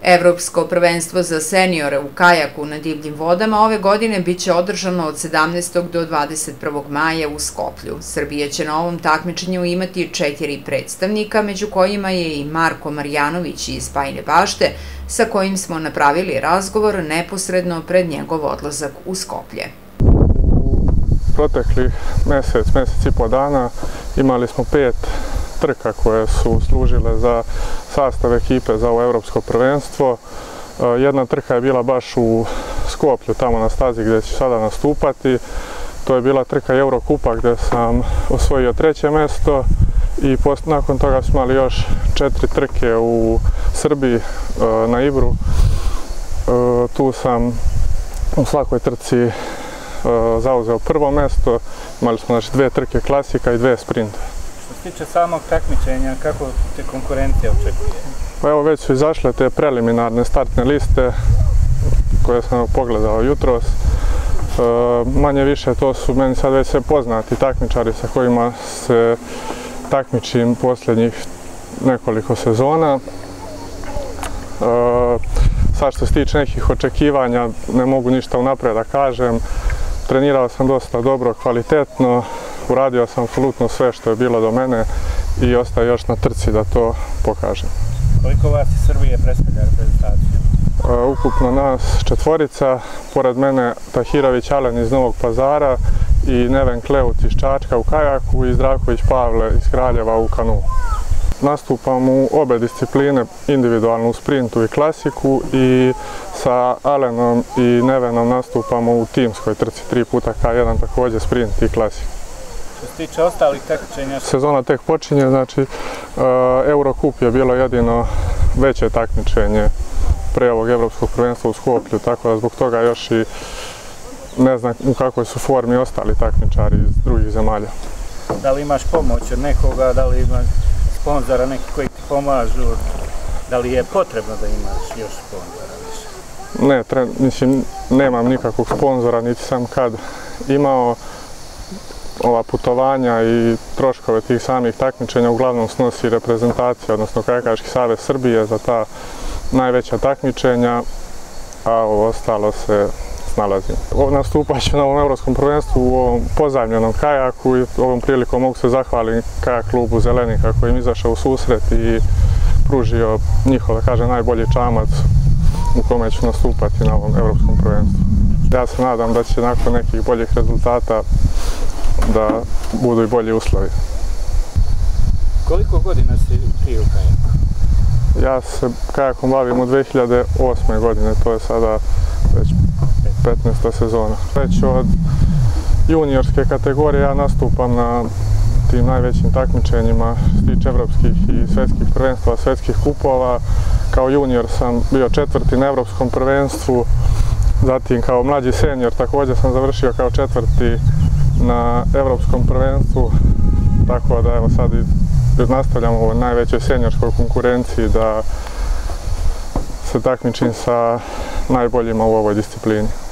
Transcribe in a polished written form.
Evropsko prvenstvo za seniore u kajaku na divljim vodama ove godine biće održano od 17. do 21. maja u Skoplju. Srbija će na ovom takmičenju imati 4 predstavnika, među kojima je i Marko Marjanović iz Bajine Bašte, sa kojim smo napravili razgovor neposredno pred njegov odlazak u Skoplje. Proteklih mesec i po dana imali smo 5 trka koje su služile za sastav ekipe za ovo evropsko prvenstvo. Jedna trka je bila baš u Skoplju, tamo na stazi gdje ću sada nastupati. To je bila trka Eurokupa gdje sam osvojio 3. mjesto i nakon toga smo imali još 4 trke u Srbiji na Ibru. Tu sam u svakoj trci zauzeo 1. mjesto. Imali smo 2 trke klasika i 2 sprinta. Što se tiče samog takmičenja, kako te konkurencija očekuje? Pa evo, već su izašle te preliminarne startne liste koje sam pogledao jutros. Manje više to su meni sad već sve poznati takmičari sa kojima se takmičim posljednjih nekoliko sezona. Sad što se tiče nekih očekivanja, ne mogu ništa unaprijed da kažem. Trenirao sam dosta dobro, kvalitetno, uradio sam apsolutno sve što je bilo do mene i ostaje još na trci da to pokažem. Koliko vas iz Srbije predstavlja reprezentaciju? Ukupno nas 4, pored mene Tahirović Alen iz Novog Pazara i Neven Kleut iz Čačka u kajaku i Zdravković Pavle iz Kraljeva u kanu. Nastupam u obe discipline, individualno u sprintu i klasiku, i sa Alenom i Nevenom nastupamo u timskoj trci 3x1, također sprint i klasik. Što se tiče ostalih takmičenja? Sezona tek počinje, znači Eurocup je bilo jedino veće takmičenje pre ovog evropskog prvenstva u Skoplju, tako da zbog toga još i ne znam u kakvoj su formi ostali takmičari iz drugih zemalja. Da li imaš pomoć od nekoga, da li imaš sponzora neki koji ti pomažu, da li je potrebno da imaš još sponzora više? Ne, mislim, nemam nikakvog sponzora, niti sam kad imao. Ova putovanja i troškove tih samih takmičenja uglavnom snosi reprezentacija, odnosno Kajakaški savez Srbije za ta najveća takmičenja, a ovo ostalo se snalazim. Nastupat ću na ovom evropskom prvenstvu u ovom pozajmljenom kajaku i ovom prilikom mogu se zahvaliti kajak klubu Zelenika koji im izašao u susret i pružio njihov, da kažem, najbolji čamac u kome ću nastupati na ovom evropskom prvenstvu. Ja se nadam da će nakon nekih boljih rezultata da budu i bolji uslovi. Koliko godina si ti u kajaku? Ja se kajakom bavim od 2008. godine, to je sada već 15. sezona. Već od juniorske kategorije ja nastupam na tim najvećim takmičenjima što se tiče evropskih i svjetskih prvenstva, svjetskih kupova. Kao junior sam bio 4. na evropskom prvenstvu, zatim kao mlađi senior također sam završio kao 4. na evropskom prvenstvu, tako da evo sad nastavljam u ovoj najvećoj seniorskoj konkurenciji da se takmičim sa najboljima u ovoj disciplini.